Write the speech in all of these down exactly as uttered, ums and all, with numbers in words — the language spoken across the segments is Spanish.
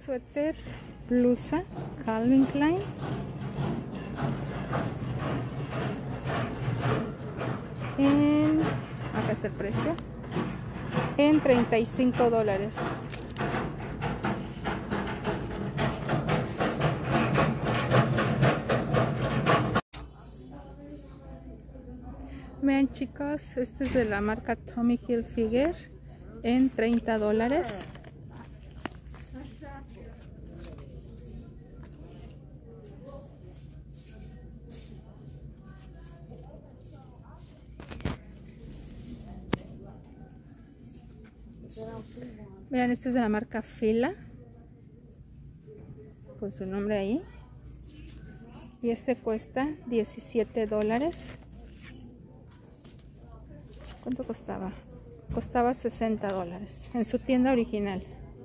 suéter, blusa, Calvin Klein. En, acá está el precio, en treinta y cinco dólares. Vean chicos, este es de la marca Tommy Hilfiger en treinta dólares. Vean, este es de la marca Fila, con su nombre ahí. Y este cuesta diecisiete dólares. ¿Cuánto costaba? Costaba sesenta dólares en su tienda original.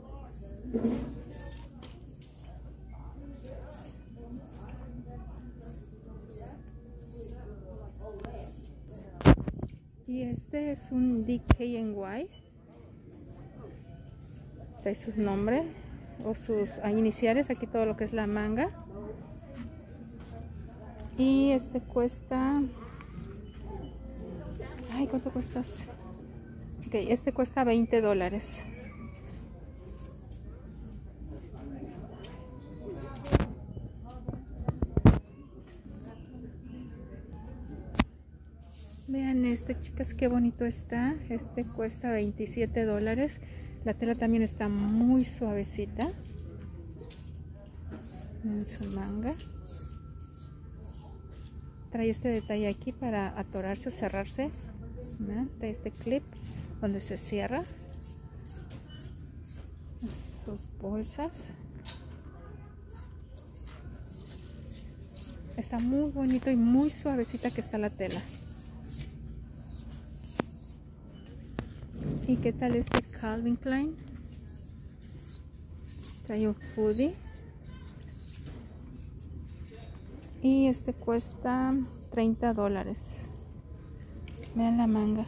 Y este es un D K N Y. Trae sus nombres o sus iniciales, aquí todo lo que es la manga. Y este cuesta, ay, ¿cuánto cuesta? Ok, este cuesta veinte dólares. Vean este, chicas, qué bonito está. Este cuesta veintisiete dólares. La tela también está muy suavecita en su manga. Trae este detalle aquí para atorarse o cerrarse. ¿Ven? Trae este clip donde se cierra. Sus bolsas. Está muy bonito y muy suavecita que está la tela. ¿Y qué tal este Calvin Klein? Trae un hoodie. Y este cuesta treinta dólares. Vean la manga.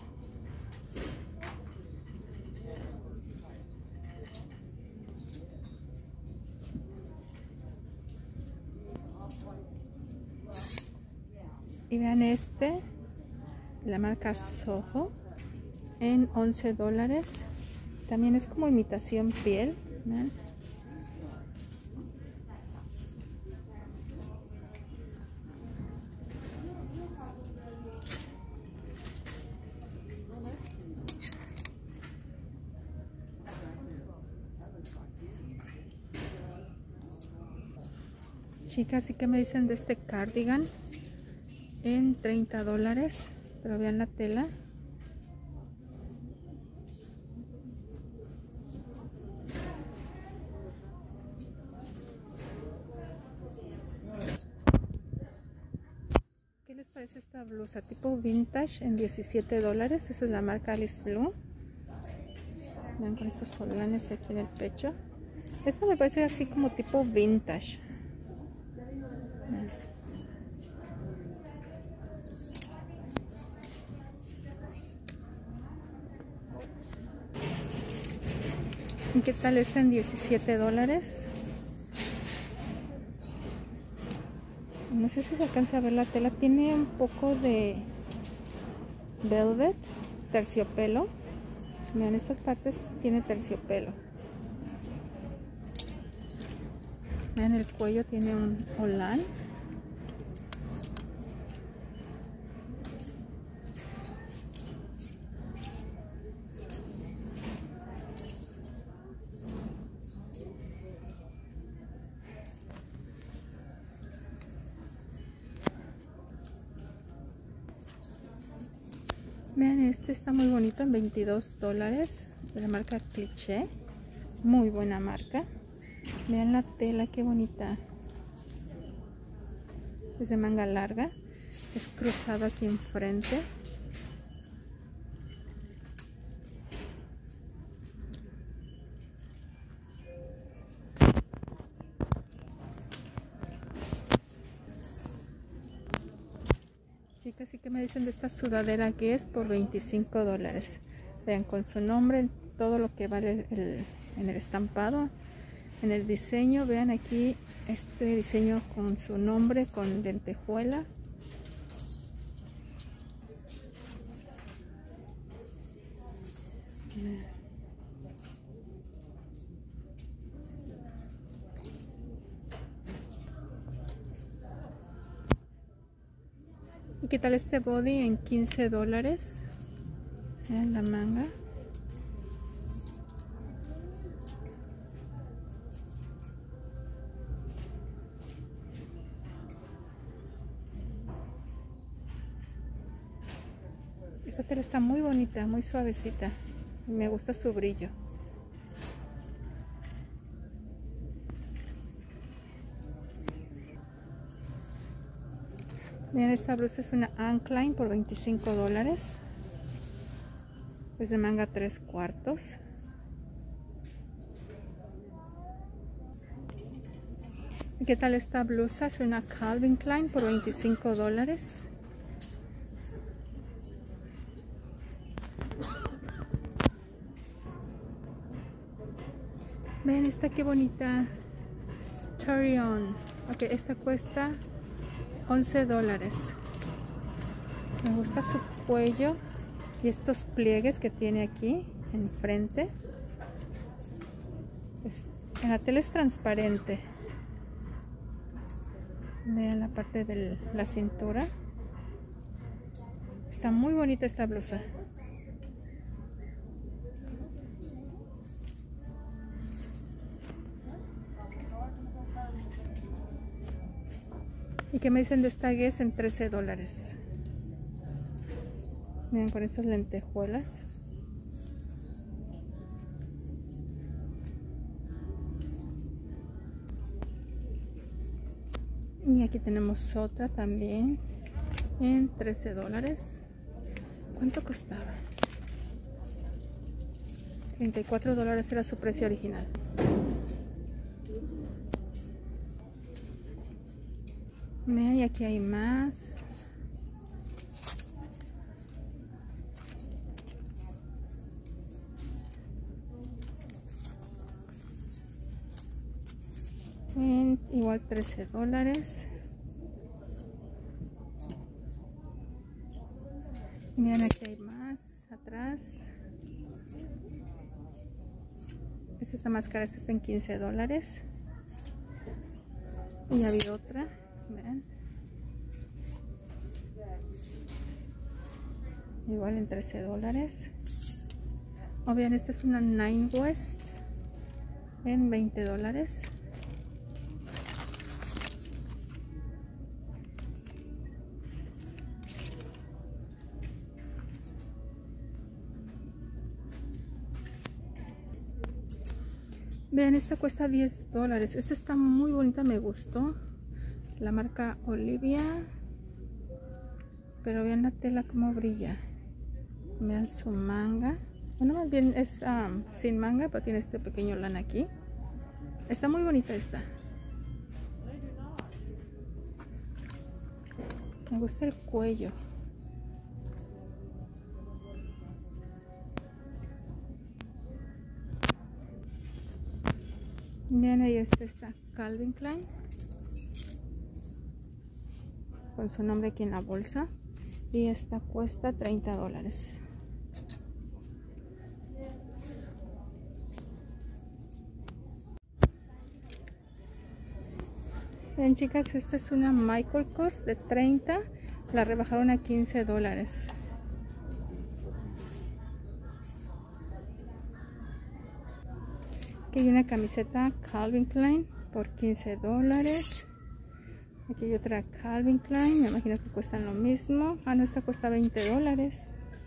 Y vean este, la marca Soho, en once dólares. También es como imitación piel. ¿Ven? Chicas, ¿y qué me dicen de este cardigan? En treinta dólares, pero vean la tela. ¿Qué les parece esta blusa tipo vintage en diecisiete dólares? Esa es la marca Alice Blue. Vean con estos solanes aquí en el pecho. Esta me parece así como tipo vintage. ¿Y qué tal está en diecisiete dólares? No sé si se alcanza a ver la tela. Tiene un poco de velvet, terciopelo. Vean, estas partes tiene terciopelo. Vean, el cuello tiene un holán. Vean, este está muy bonito en veintidós dólares, de la marca Cliché. Muy buena marca. Vean la tela, qué bonita. Es de manga larga. Es cruzado aquí enfrente. Chicas, ¿y qué me dicen de esta sudadera que es por veinticinco dólares? Vean, con su nombre, todo lo que vale el, en el estampado. En el diseño, vean aquí este diseño con su nombre, con lentejuela. ¿Y qué tal este body en quince dólares? Vean la manga. Esta tela está muy bonita, muy suavecita. Me gusta su brillo. Miren, esta blusa es una Anne Klein por veinticinco dólares. Es de manga tres cuartos. ¿Y qué tal esta blusa? Es una Calvin Klein por veinticinco dólares. Vean esta qué bonita. Story On. Ok, esta cuesta once dólares. Me gusta su cuello y estos pliegues que tiene aquí enfrente. Es, en la tela es transparente. Vean la parte de la cintura. Está muy bonita esta blusa. ¿Y qué me dicen de esta Guess en trece dólares? Miren, con estas lentejuelas. Y aquí tenemos otra también en trece dólares. ¿Cuánto costaba? treinta y cuatro dólares era su precio original. Miren, y aquí hay más. En igual trece dólares. Miren, aquí hay más atrás. Esta está más cara, esta está en quince dólares. Y había otra. Vean. Igual en trece dólares. O bien, esta es una Nine West en veinte dólares. Vean, esta cuesta diez dólares. Esta está muy bonita, me gustó. La marca Olivia. Pero vean la tela como brilla. Vean su manga. Bueno, más bien es um, sin manga, pero tiene este pequeño lana aquí. Está muy bonita esta. Me gusta el cuello. Vean, ahí está esta Calvin Klein. Con su nombre aquí en la bolsa. Y esta cuesta treinta dólares. Bien, chicas, esta es una Michael Kors de treinta. La rebajaron a quince dólares. Aquí hay una camiseta Calvin Klein por quince dólares. Aquí hay otra Calvin Klein, me imagino que cuestan lo mismo. Ah, no, esta cuesta veinte dólares.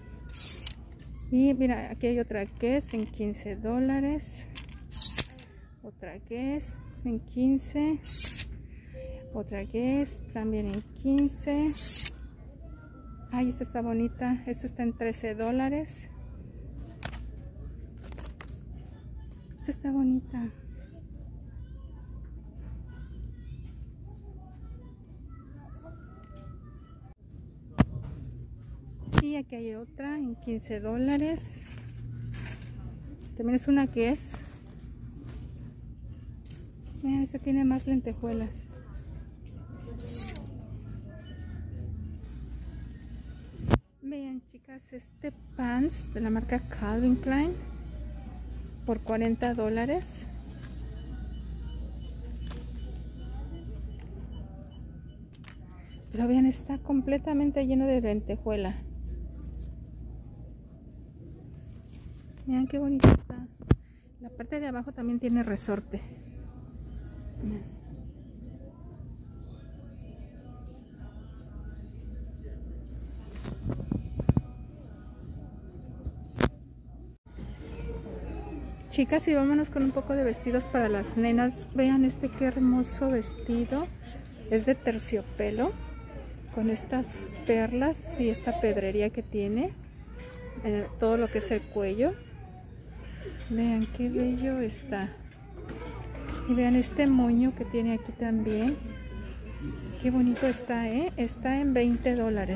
Y mira, aquí hay otra Guess en quince dólares. Otra Guess en quince. Otra Guess también en quince. Ay, esta está bonita. Esta está en trece dólares. Esta está bonita. Y aquí hay otra en quince dólares. También es una Guess. Miren, ese tiene más lentejuelas. Vean, chicas, este pants de la marca Calvin Klein por cuarenta dólares. Pero vean, está completamente lleno de lentejuela. Miren qué bonito está. La parte de abajo también tiene resorte. Miren. Chicas, y vámonos con un poco de vestidos para las nenas. Vean este qué hermoso vestido. Es de terciopelo, con estas perlas y esta pedrería que tiene en todo lo que es el cuello. Vean qué bello está. Y vean este moño que tiene aquí también. Qué bonito está, ¿eh? Está en veinte dólares.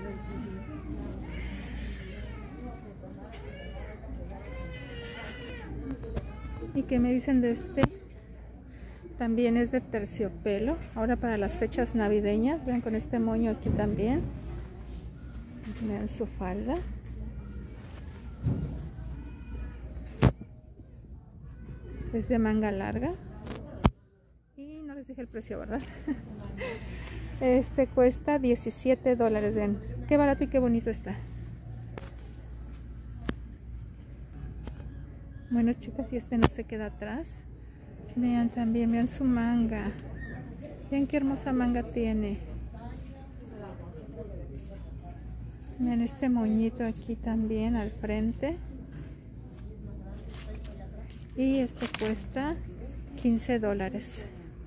¿Y qué me dicen de este? También es de terciopelo. Ahora para las fechas navideñas. Vean con este moño aquí también. Vean su falda. Es de manga larga. Y no les dije el precio, ¿verdad? Este cuesta diecisiete dólares. Vean qué barato y qué bonito está. Bueno, chicas, y este no se queda atrás. Vean también, vean su manga. Vean qué hermosa manga tiene. Vean este moñito aquí también al frente. Y este cuesta quince dólares.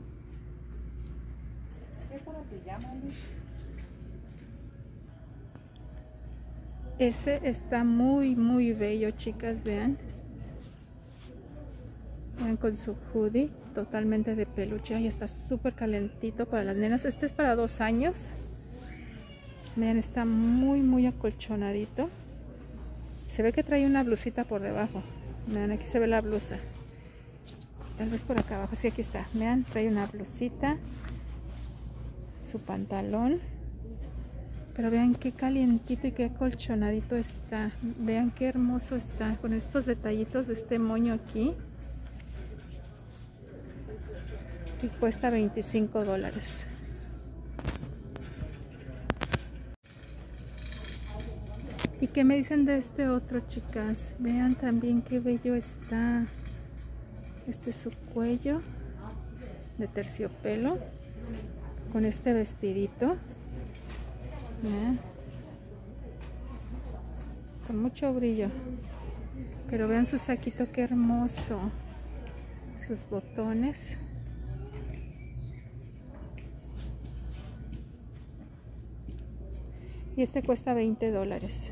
Ese está muy, muy bello, chicas, vean. Vean con su hoodie totalmente de peluche. Y está súper calentito para las nenas. Este es para dos años. Vean, está muy muy acolchonadito. Se ve que trae una blusita por debajo. Vean, aquí se ve la blusa. Tal vez por acá abajo. Sí, aquí está. Vean, trae una blusita. Su pantalón. Pero vean qué calientito y qué acolchonadito está. Vean qué hermoso está. Con estos detallitos de este moño aquí. Y cuesta veinticinco dólares. ¿Y qué me dicen de este otro, chicas? Vean también qué bello está. Este es su cuello de terciopelo con este vestidito. Vean. Con mucho brillo. Pero vean su saquito, qué hermoso. Sus botones. Y este cuesta veinte dólares.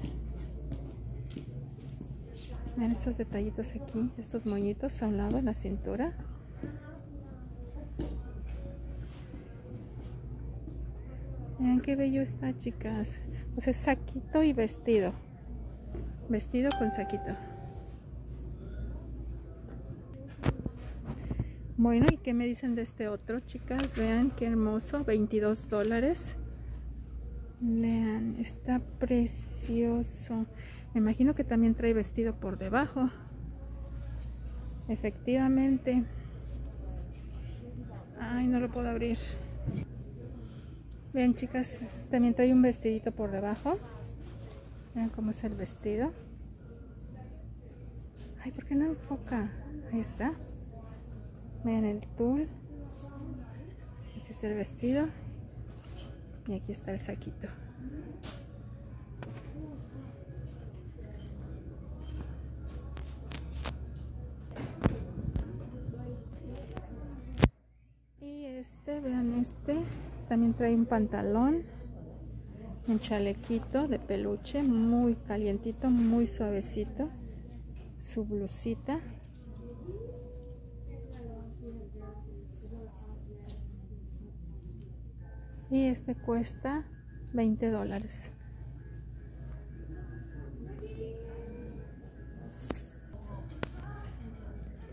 Vean estos detallitos aquí, estos moñitos a un lado en la cintura. Vean qué bello está, chicas. Pues es saquito y vestido. Vestido con saquito. Bueno, ¿y qué me dicen de este otro, chicas? Vean qué hermoso, veintidós dólares. Vean, está precioso. Me imagino que también trae vestido por debajo. Efectivamente. Ay, no lo puedo abrir. Vean, chicas, también trae un vestidito por debajo. Vean cómo es el vestido. Ay, ¿por qué no enfoca? Ahí está. Vean el tul. Ese es el vestido. Y aquí está el saquito. Y este, vean este. También trae un pantalón. Un chalequito de peluche. Muy calientito, muy suavecito. Su blusita. Y este cuesta veinte dólares.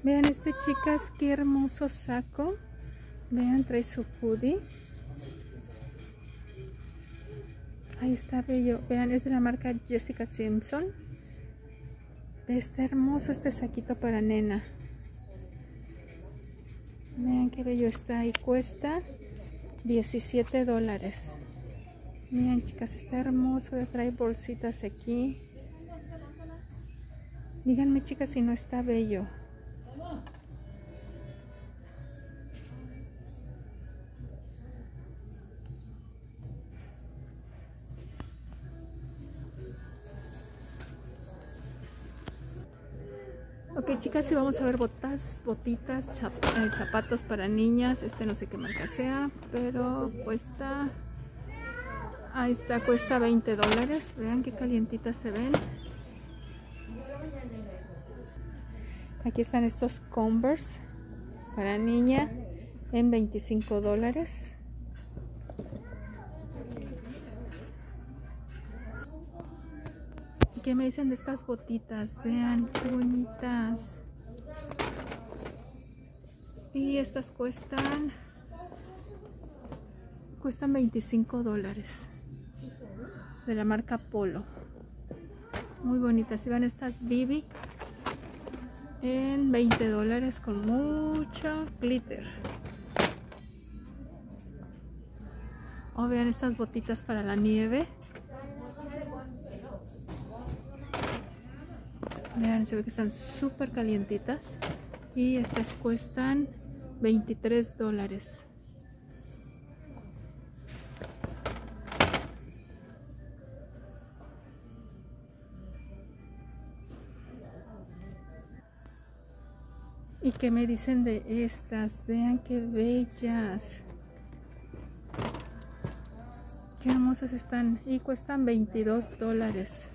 Vean este, chicas, qué hermoso saco. Vean, trae su hoodie. Ahí está bello. Vean, es de la marca Jessica Simpson. Está hermoso este saquito para nena. Vean qué bello está. Y cuesta diecisiete dólares. Miren, chicas, está hermoso. Trae bolsitas aquí. Díganme, chicas, si no está bello. Ok, chicas, y vamos a ver botas, botitas, eh, zapatos para niñas. Este no sé qué marca sea, pero cuesta... Ahí está, cuesta veinte dólares. Vean qué calientitas se ven. Aquí están estos Converse para niña en veinticinco dólares. ¿Qué me dicen de estas botitas? Vean qué bonitas. Y estas cuestan cuestan veinticinco dólares, de la marca Polo. Muy bonitas. Y van estas Bibi en veinte dólares con mucho glitter. O vean estas botitas para la nieve. Vean, se ve que están súper calientitas. Y estas cuestan veintitrés dólares. ¿Y qué me dicen de estas? Vean qué bellas. Qué hermosas están. Y cuestan veintidós dólares.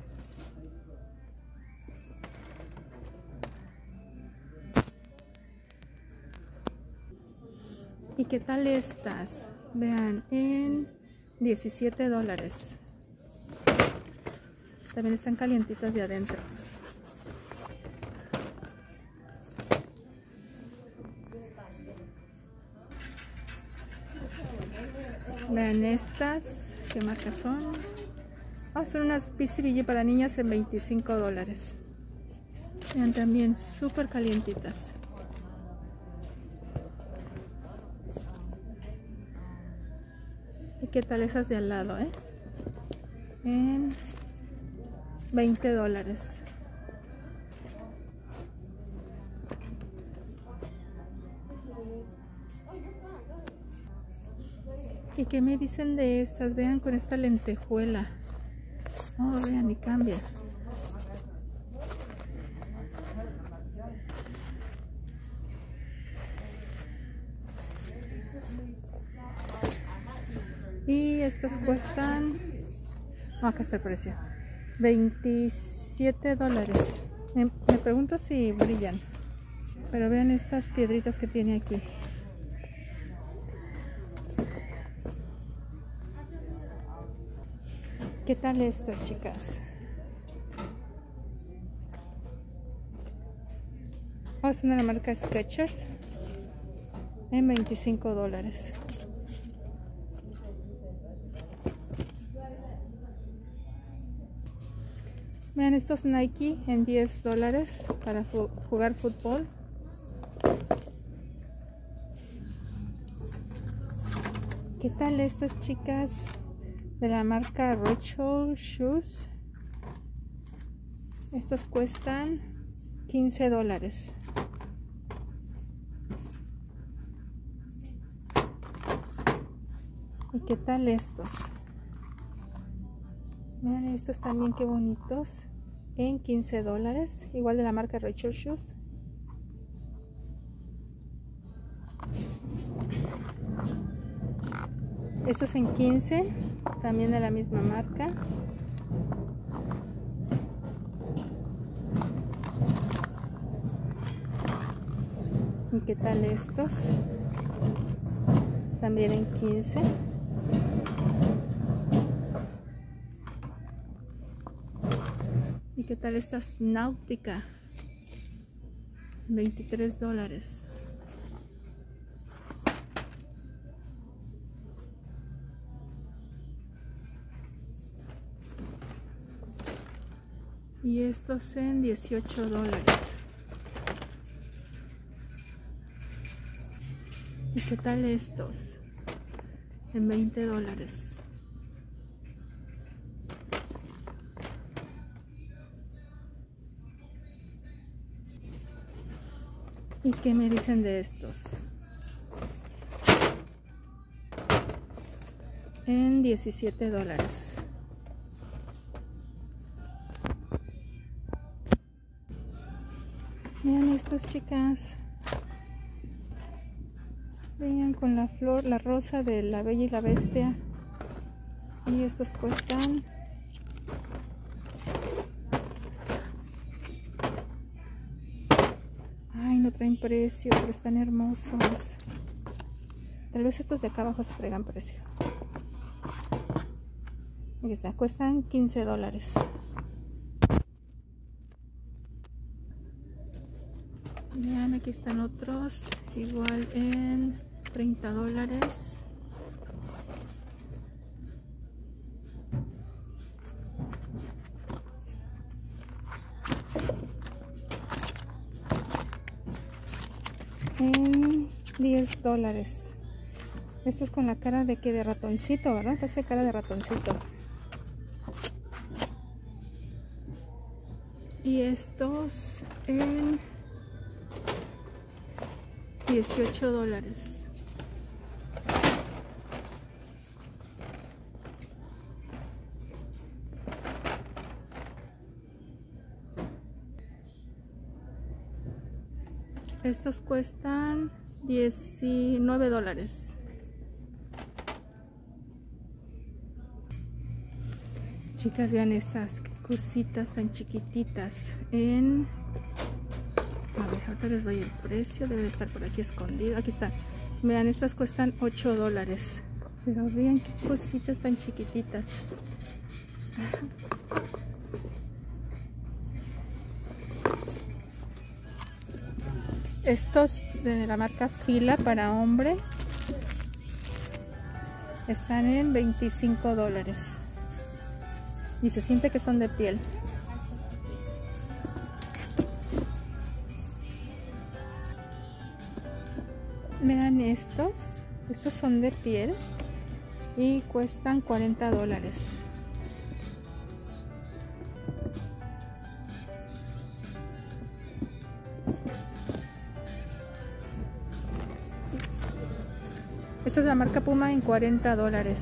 ¿Y qué tal estas? Vean, en diecisiete dólares. También están calientitas de adentro. Vean estas, ¿qué marcas son? Oh, son unas P C B G para niñas en veinticinco dólares. Vean, también súper calientitas. ¿Y qué tal esas de al lado, eh? En veinte dólares. ¿Y qué me dicen de estas? Vean con esta lentejuela. Oh, vean, y cambia. Y estas cuestan... Oh, acá está el precio. veintisiete dólares. Me, me pregunto si brillan. Pero vean estas piedritas que tiene aquí. ¿Qué tal estas, chicas? Oh, son de la marca Skechers en veinticinco dólares. Vean estos Nike en diez dólares para jugar fútbol. ¿Qué tal estas, chicas? De la marca Rachel Shoes. Estos cuestan quince dólares. ¿Y qué tal estos? Vean estos también, qué bonitos. En quince dólares. Igual de la marca Rachel Shoes. Estos en quince. También de la misma marca. ¿Y qué tal estos? También en quince. ¿Y qué tal estas Náutica? veintitrés dólares. Y estos en dieciocho dólares. ¿Y qué tal estos? En veinte dólares. ¿Y qué me dicen de estos? En diecisiete dólares. Vean estos, chicas. Vean con la flor, la rosa de La Bella y la Bestia. Y estos cuestan ay, no traen precio, pero están hermosos. Tal vez estos de acá abajo se traigan precio. Aquí está, cuestan quince dólares. Vean, aquí están otros, igual en treinta dólares. En diez dólares. Esto es con la cara de que de ratoncito, ¿verdad? Parece cara de ratoncito. Y estos en dieciocho dólares. Estos cuestan diecinueve dólares. Chicas, vean estas cositas tan chiquititas en... A ver, ahorita les doy el precio, debe de estar por aquí escondido. Aquí está. Vean, estas cuestan ocho dólares. Pero vean qué cositas tan chiquititas. Estos de la marca Fila para hombre están en veinticinco dólares. Y se siente que son de piel. Vean estos. Estos son de piel y cuestan cuarenta dólares. Esta es la marca Puma en cuarenta dólares.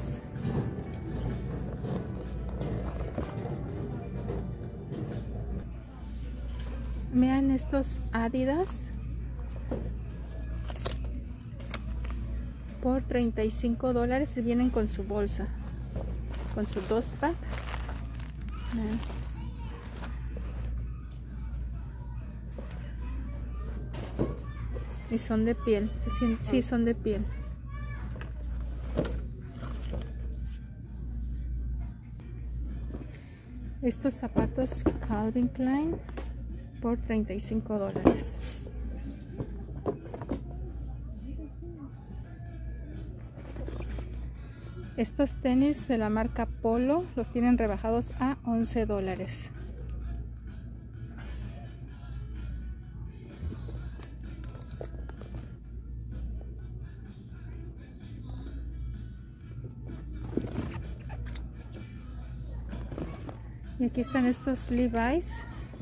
Vean estos Adidas por treinta y cinco dólares y vienen con su bolsa, con su dos pack. Vean. Y son de piel, sí, son de piel. Estos zapatos Calvin Klein por treinta y cinco dólares. Estos tenis de la marca Polo los tienen rebajados a once dólares. Y aquí están estos Levi's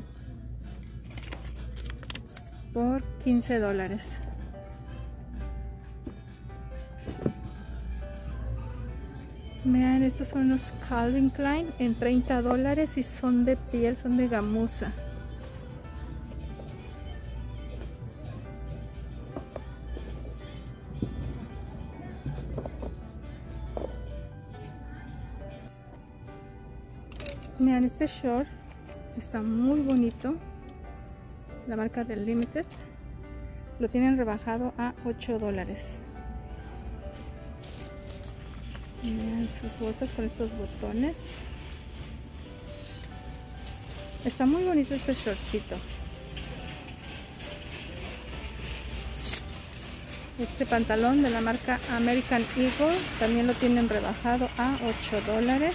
por quince dólares. Vean, estos son los Calvin Klein en treinta dólares y son de piel, son de gamuza. Vean, este short está muy bonito, la marca del Limited, lo tienen rebajado a ocho dólares. Vean sus bolsas con estos botones, está muy bonito este shortcito. Este pantalón de la marca American Eagle también lo tienen rebajado a ocho dólares.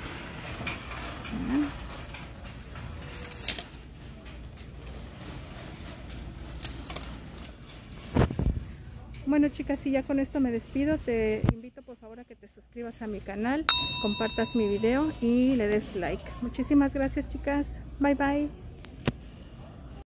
Bueno, chicas, y ya con esto me despido. Te invito por favor a que te suscribas a mi canal, compartas mi video y le des like. Muchísimas gracias, chicas. Bye bye.